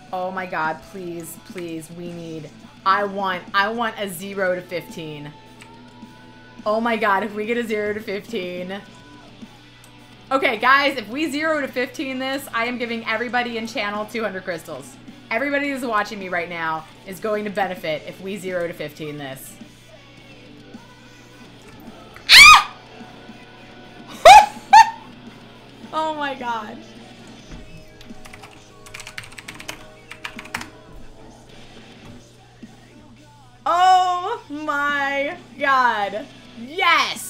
Oh my god, please, please, we need... I want a 0 to 15. Oh my god, if we get a 0 to 15... Okay, guys, if we 0 to 15 this, I am giving everybody in channel 200 crystals. Everybody who's watching me right now is going to benefit if we 0 to 15 this. Ah! Oh my god. Oh my god. Yes!